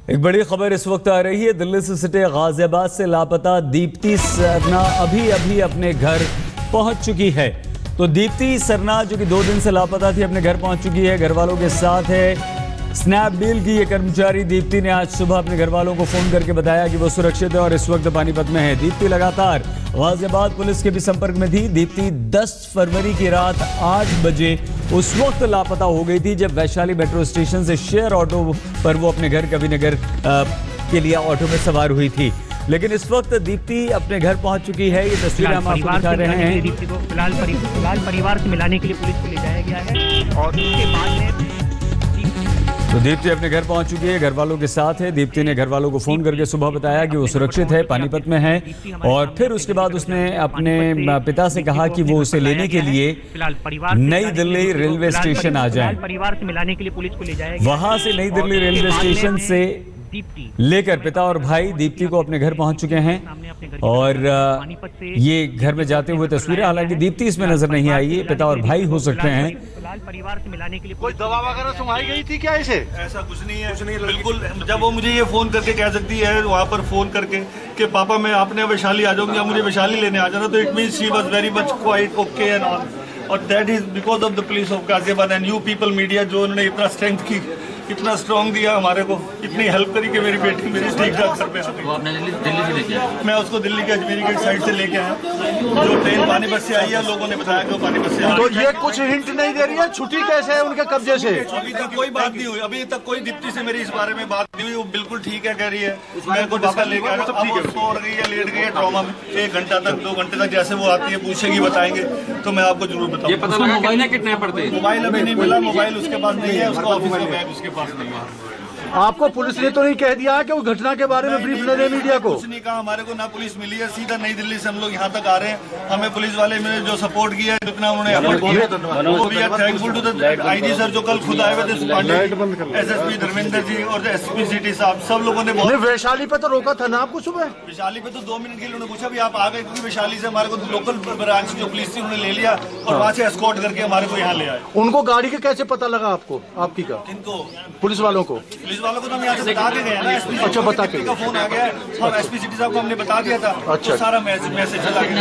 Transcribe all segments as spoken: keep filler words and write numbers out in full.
एक बड़ी खबर इस वक्त आ रही है। दिल्ली से सिटे गाजियाबाद से लापता दीप्ति सरना अभी अभी अपने घर पहुंच चुकी है। तो दीप्ति सरना जो कि दो दिन से लापता थी, अपने घर पहुंच चुकी है, घर वालों के साथ है। स्नैपडील की ये कर्मचारी दीप्ति ने आज सुबह अपने घर वालों को फोन करके बताया कि वो सुरक्षित है और इस वक्त पानीपत में है। दीप्ति लगातार गाजियाबाद पुलिस के भी संपर्क में थी। दीप्ति दस फरवरी की रात आठ बजे उस वक्त लापता हो गई थी जब वैशाली मेट्रो स्टेशन से शेयर ऑटो पर वो अपने घर कविनगर के लिए ऑटो में सवार हुई थी। लेकिन इस वक्त दीप्ति अपने घर पहुंच चुकी है। ये तस्वीर हम आपको दिखा रहे हैं। दीप्ति को फिलहाल फिलहाल परिवार से मिलाने के लिए पुलिस को ले जाया गया है और उसके बाद में तो दीप्ति अपने घर पहुंच चुकी है, घर वालों के साथ है। दीप्ति ने घर वालों को फोन करके सुबह बताया कि वो सुरक्षित है, पानीपत में है। और फिर उसके बाद उसने अपने पिता से कहा कि वो उसे लेने के लिए नई दिल्ली रेलवे स्टेशन आ जाए। परिवार से मिलाने के लिए पुलिस को ले जाया। वहां से नई दिल्ली रेलवे स्टेशन से लेकर पिता और भाई दीप्ति को अपने घर पहुंच चुके हैं। और ये घर में जाते हुए तस्वीरें, हालांकि दीप्ति इसमें नजर नहीं आई है, पिता और भाई हो सकते हैं। परिवार से मिलाने के लिए कोई दवा वगैरह सुनाई गई थी क्या इसे? ऐसा कुछ नहीं है, कुछ नहीं, बिल्कुल। जब वो मुझे ये फोन करके कह सकती है वहाँ पर फोन करके कि पापा मैं आपने वैशाली आ जाऊंगी, मुझे वैशाली लेने आ जाना, तो it means she was very much quite okay and all. और that is because of the police of Ghaziabad and you people media, जो उन्होंने इतना स्ट्रेंथ की, इतना स्ट्रॉन्ग दिया हमारे को, इतनी हेल्प करी कि मेरी बेटी मेरी ठीक ठाक घर पे आ गई। वो आपने दिल्ली दिल्ली से लेके आया? मैं उसको दिल्ली के अजमेरी गेट साइड से लेके आया। जो ट्रेन पानीपत से आई है, लोगों ने बताया कि वो पानीपत से आई। तो ये कुछ हिंट नहीं दे रही है छुट्टी कैसे है उनके कब्जे से? अभी तक कोई बात नहीं हुई, अभी तक कोई दीप्ति से मेरी इस बारे में बात नहीं हुई। वो बिल्कुल ठीक है कह रही है, मैं को पापा लेके आया। अब वो सो रही है, लेट गई है ट्रॉमा में, एक घंटा तक दो घंटे तक जैसे वो आती है पूछेगी, बताएंगे तो मैं आपको जरूर बताऊंगा। ये पता लगा मोबाइल कितने पड़ते? मोबाइल अभी नहीं मिला, मोबाइल उसके पास नहीं है, उसका ऑफिस का बैग उसके पास नहीं है। आपको पुलिस ने तो नहीं कह दिया कि वो घटना के बारे में ब्रीफ न दे मीडिया को? कुछ नहीं कहा, हमारे को ना पुलिस मिली है। सीधा नई दिल्ली से हम लोग यहाँ तक आ रहे हैं। हमें पुलिस वाले ने जो सपोर्ट किया है, जितना उन्होंने वो भी thankful to the IG sir जो कल खुद आए हुए थे, एसएसपी धर्मेंद्र जी और एसपी सिटी साहब, सब लोगों ने बहुत। वैशाली पे तो रोका था ना आपको सुबह? वैशाली पे तो दो मिनट के लिए उन्होंने पूछा भी आप आ गए, क्योंकि वैशाली से हमारे को लोकल ब्रांच जो पुलिस थी उन्होंने ले लिया और वहाँ से एस्कॉर्ट करके हमारे को यहाँ ले आए। उनको गाड़ी का कैसे पता लगा आपको? आपकी का? किनको? पुलिस वालों को? पुलिस वालों को तो हम यहाँ से बता के गए ना। एसपी अच्छा, बता के का फोन आ गया और एसपी सिटी साहब को हमने बता दिया था। अच्छा, तो सारा मैसेज चला गया।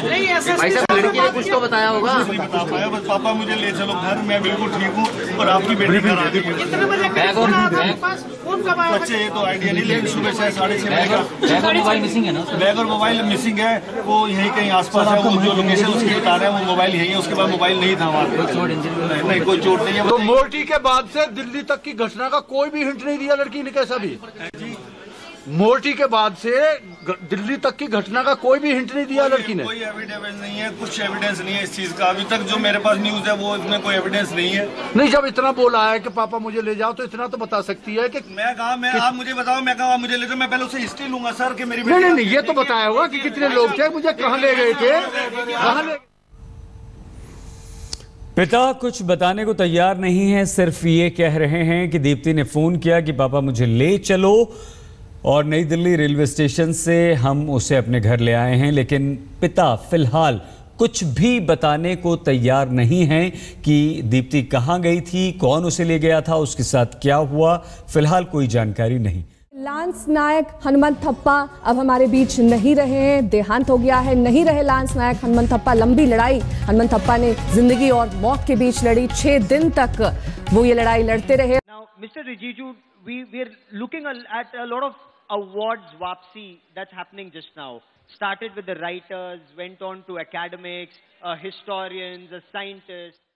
कुछ तो बताया होगा? नहीं बता पाया, बस पापा मुझे ले चलो घर, मैं बिल्कुल ठीक हूँ और आपकी बेटी घर आ गई। बच्चे ये तो आइडिया नहीं, लेकिन सुबह छह साढ़े छह बजे का मोबाइल मिसिंग है ना? बैग और मोबाइल मिसिंग है, वो यहीं कहीं आसपास है। वो जो लोकेशन उसकी बता रहे हैं वो मोबाइल यही है, उसके बाद मोबाइल नहीं था वहाँ पे। नहीं, कोई चोट नहीं है। तो मोर्टी के बाद से दिल्ली तक की घटना का कोई भी हिंट नहीं दिया लड़की ने? कैसा भी मोर्टी के बाद से दिल्ली तक की घटना का कोई भी हिंट नहीं दिया लड़की ने? कोई एविडेंस नहीं है, कुछ एविडेंस नहीं है इस चीज का। अभी तक जो मेरे पास न्यूज है वो इसमें कोई एविडेंस नहीं है। नहीं, जब इतना बोला है कि पापा मुझे ले जाओ, तो इतना तो बता सकती है कि मैं कहा मैं आप मुझे बताओ, मैं कहा मुझे ले जाओ, मैं पहले उससे हिस्ट्री लूंगा सर कि मेरी नहीं नहीं नहीं, ये तो बताया होगा कि कितने लोग थे, मुझे कहाँ ले गए थे, कहाँ ले। पिता कुछ बताने को तैयार नहीं है, सिर्फ ये कह रहे हैं कि दीप्ति ने फोन किया कि पापा मुझे ले चलो और नई दिल्ली रेलवे स्टेशन से हम उसे अपने घर ले आए हैं। लेकिन पिता फिलहाल कुछ भी बताने को तैयार नहीं है कि दीप्ति कहां गई थी, कौन उसे ले गया था, उसके साथ क्या हुआ, फिलहाल कोई जानकारी नहीं। लांस नायक हनुमंत थप्पा अब हमारे बीच नहीं रहे हैं, देहांत हो गया है। नहीं रहे लांस नायक हनुमंत थप्पा। लंबी लड़ाई हनुमंत थप्पा ने जिंदगी और मौत के बीच लड़ी। छह दिन तक वो ये लड़ाई लड़ते रहे। Now, Mister Rijiju, we we are looking at a lot of awards wapsi that's happening just now. Started with the writers, went on to academics, uh, historians, uh, scientists.